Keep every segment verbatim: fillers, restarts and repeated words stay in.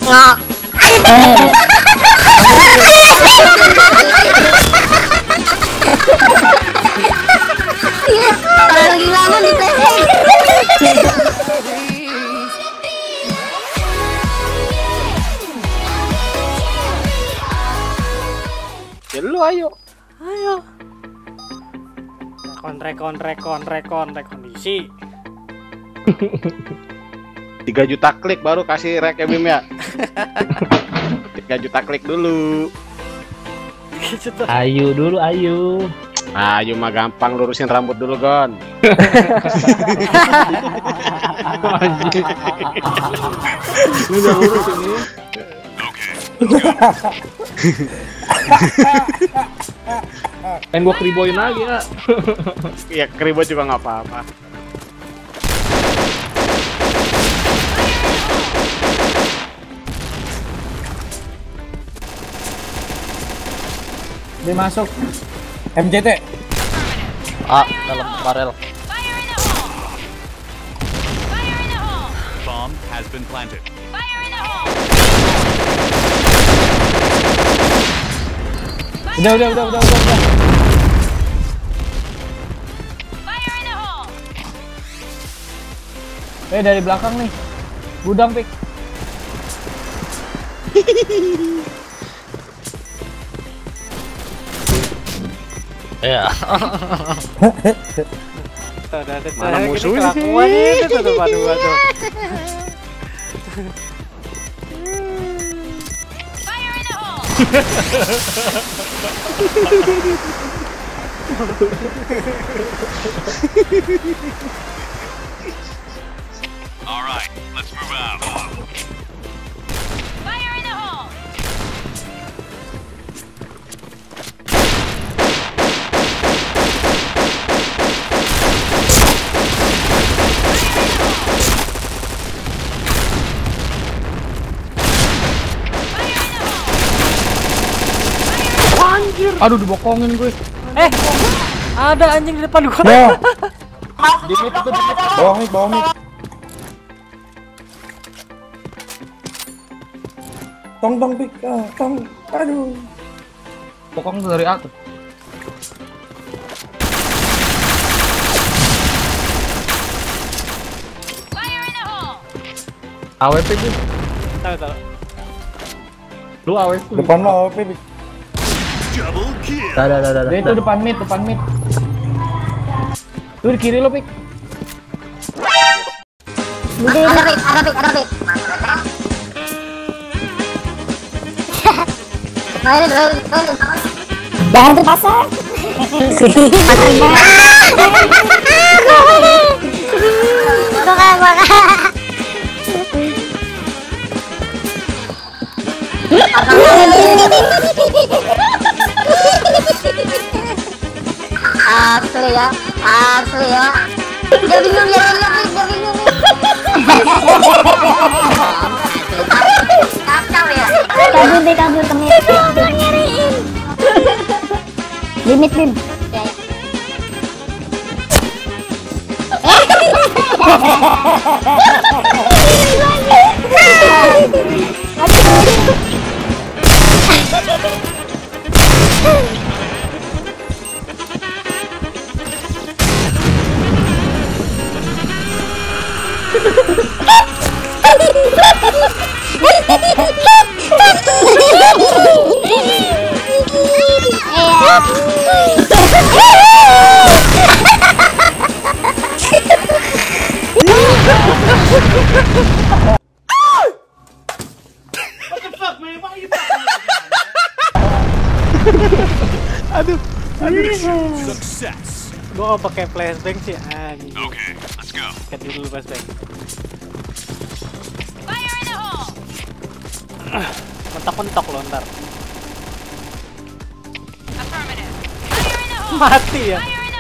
Ngok. Lagi lama di Ya lu ayo. Ayo. Rekon, rekon, rekon, rekon, rekondisi. tiga juta klik baru kasih rek ya Bim ya. tiga juta klik dulu. Ayo dulu, ayo. Ayo mah gampang, lurusin rambut dulu Gon. Lu udah lurus ini. Pengen gua kriboin lagi ya. Iya keribut juga nggak apa-apa. Dia masuk M J T. Ah, dalam barel. Bomb has been planted. Udah, udah, udah, udah, udah, udah. Eh dari belakang nih. Gudang pik. Ya. Mana musuhnya sih? Itu tuh batu batu. All right, let's move out. Fire in the hole. Anjir. Aduh dibokongin gue. Eh, ada anjing di depan gua. Ya. Di mid itu, di mid. Bawah mid, bawah mid. Tong tong pik, ah, tong. Aduh. Bokong dari atas. A W P tuh. Tahu tahu. Lu A W P. Depan lo A W P pik. Double kill. Dah, dah, dah, dah. Dia itu depan mid, depan mid. Tuh di kiri lo pik. Ada pik, ada pik, ada pik. Main main main. Jangan terpasang. Bukan, bukan. Asli ya, asli ya. Dia bingung, dia bingung, dia bingung. Kacau ya. Kabur deh, kabur ke mid. Nyariin. Limit Bim. Aduh, aduh. Success. Gua mau pakai flashbang sih anjing. Okay, let's go. Kat dulu flashbang. Mentok-mentok lo ntar. Mati ya.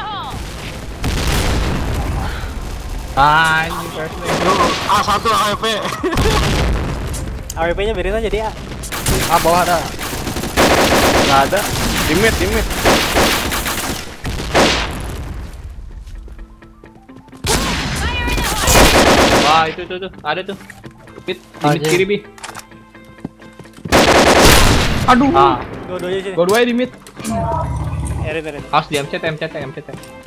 Ah, ini first lane. A satu A W P. A W P-nya biarin aja dia. Ah, bawah ada. Nggak ada. Di mid, di mid. Wah, itu itu tuh, ada tuh. Mid, di mid kiri bi. Aduh. Ah, Dua-duanya sih. dua-duanya di mid. Erin, Erin. Harus di M C T, M C T, M C T.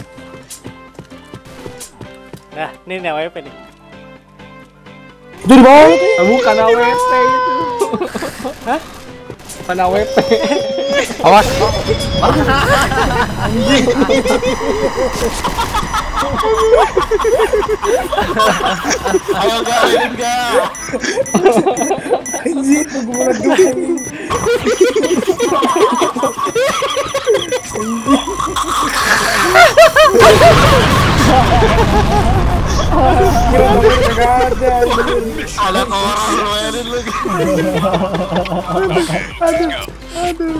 Nah, ini nih A W P nih. Itu di bawah itu. Ah, bukan A W P itu. Hah? Bukan A W P. Awas. Ayo galin enggak. Anjir, tunggu meledak anjing. Kira nomor enggak ada. Ada orang lu Erin lu. Aduh, Aduh.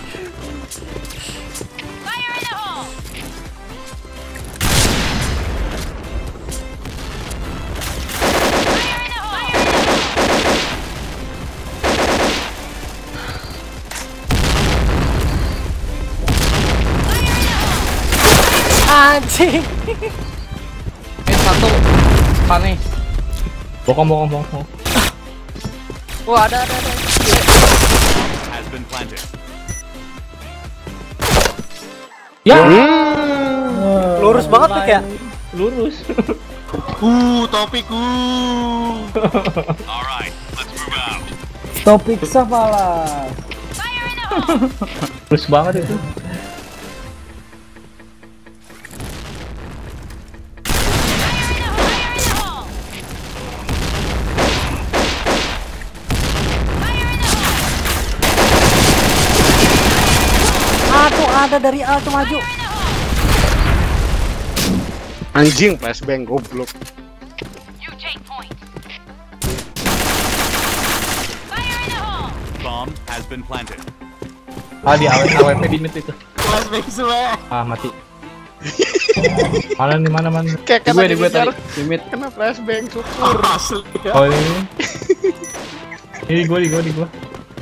Anjing. Eh satu. Panis. Bokong, bokong, bokong. Wah, ada ada ada. has been planted. Ya. Lurus banget tuh kayak. Lurus. Uh, topiku. Alright, let's move out. Topik Safala. Lurus banget itu. Aduh, ada dari A tuh maju. Anjing flashbang goblok. Bomb has been planted. Ah di A W P di mid itu. Flashbang semua. Ah mati. Mana nih mana mana? Kayak Di gue kena di gue dikejar. tadi. Di mid. Kena flashbang syukur. Asli. Oh ini. Ini gue di gue di gue.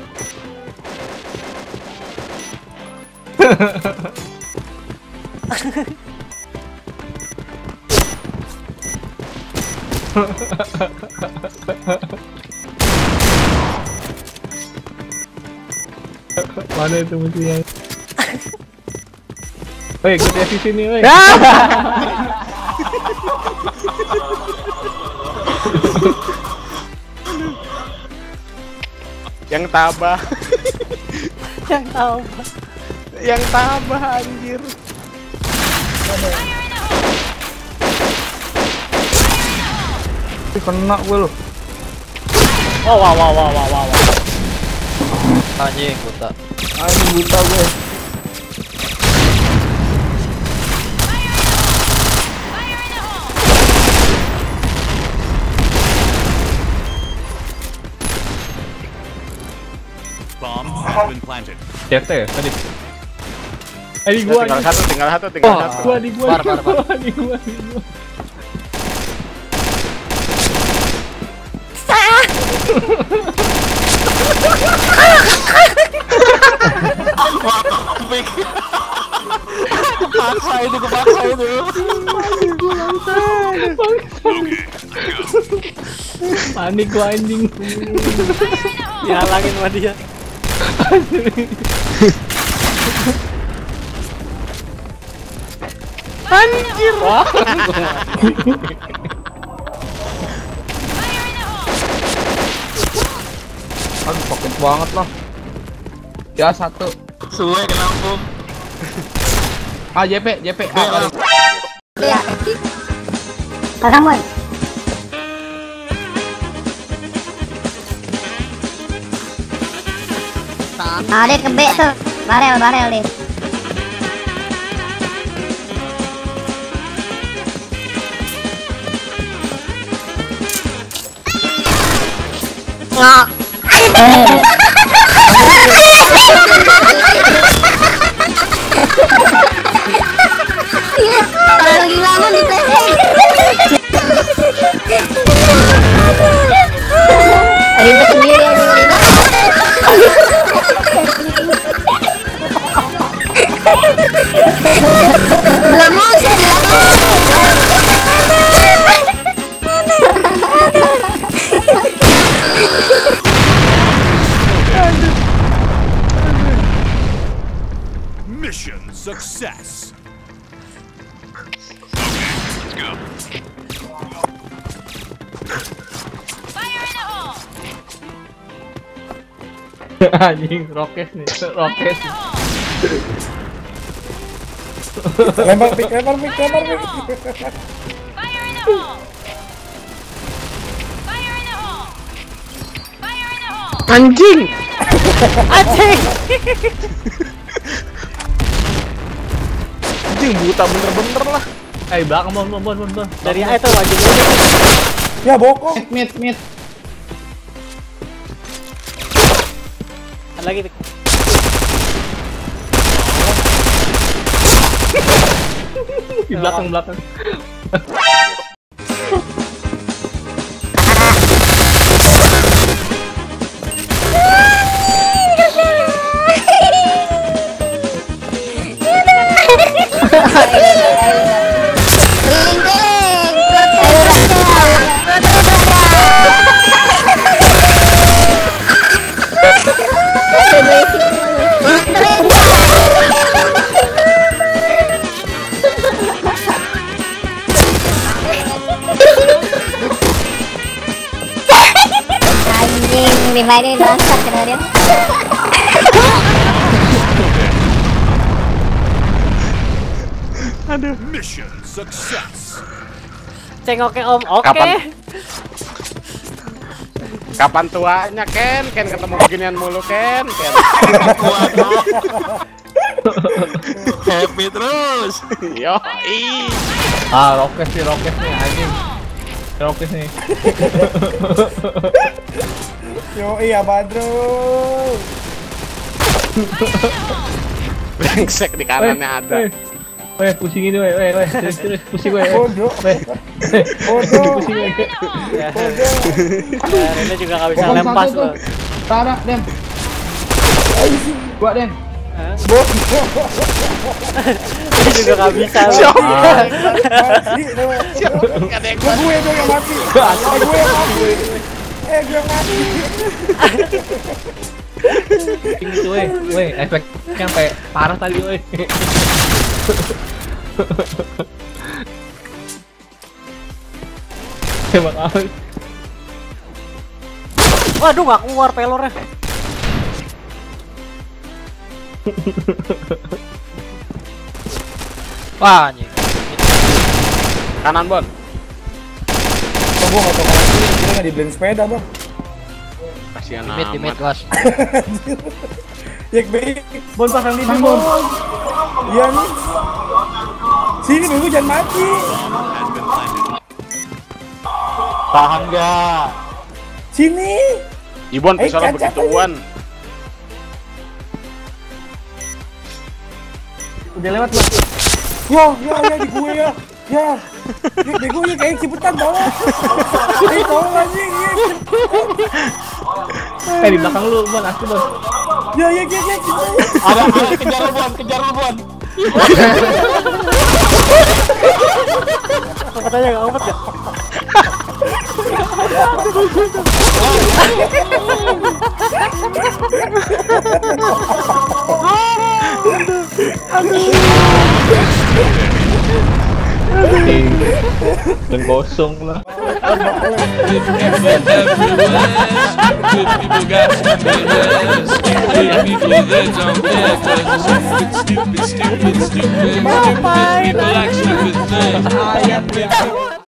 Mana itu musuhnya? Woi, ikut ya di sini, woi. Yang tabah. Yang tahu. Yang tabah anjir. Kena gue loh. Oh, wow wow wow wow wow. Anjing buta. Anjing buta gue. Bomb has been planted. C T ya tadi. Eh di Tinggal gua satu, tinggal satu, tinggal satu. gua di gua. Bar, bar, bar. Di gua di gua. Paksa itu, kepaksa itu. Panik gua anjing. Dihalangin sama dia. Anjir. Wah. Aduh sakit banget lah. Ya satu. Suwe kena bom. Ah J P J P. Ah, kali. Ya. Pasang boy. Ah, dia ke B tuh. Barel, barel dia. Nggak. Lagi lama di P C. Ribet sendiri aja ribet. Belum mau sih, belum mau. success. Anjing, rokes nih, rokes. Lempar pik, lempar pik, lempar pik. Anjing. Anjing. Anjing buta bener-bener lah. Eh, belakang bon, bon, bon, bon. Dari A itu maju dulu. Ya bokong. Mid, mid. Ada lagi. Pik. Di belakang, belakang. Anjing, dimainin bangsat kena dia. Mission success. Cengoknya Om. Oke. Kapan? Kapan tuanya Ken? Ken ketemu beginian mulu Ken. Ken. Happy terus. Yo, ih. Ah, rokes nih, rokes nih, anjing. Rokes nih. Yo iya Badro. Brengsek di kanannya ada. Weh, pusingin weh, weh, weh, terus terus pusing weh. Bodoh. Weh, Bodoh. pusing weh. Ya, Rene juga gak bisa lempas loh. Tarak, Dem. Gua, Dem. Ini juga gak bisa loh. Mati. Gak ada yang Gue gue dong yang mati. Eh gue yang mati. Eh gue yang mati. Pusing itu weh, weh, efeknya sampai parah tadi weh. Hebat amat. Waduh gak keluar pelornya. Wah, anjing. kanan Bon. Oh, gue gak tau kalau ini kita nggak di blend sepeda bang. Kasihan Mid, di mid, amat. bos. Yek baik. Bon pasang di Bon. Iya nih. Sini dulu jangan mati. Tahan gak? Sini. Ibon Eh, pesola cacat begituan. Udah lewat Bon. Ya, ya, ya di gue ya. Ya. Ya bego ya kayak ciputan bawa. Eh, tolong anjing. Ya. Eh, di belakang lu, Bon, asli, Bon. Ya, ya, ya, ya. Ada, ada, kejar lu, Bon, kejar lu, Bon. Angkat aja gak, angkat gak? Dan kosong lah. Good people everywhere. Good people got stupid heads. Good people that don't care. Cause it's stupid, stupid, stupid, stupid. Stupid people like stupid things. I am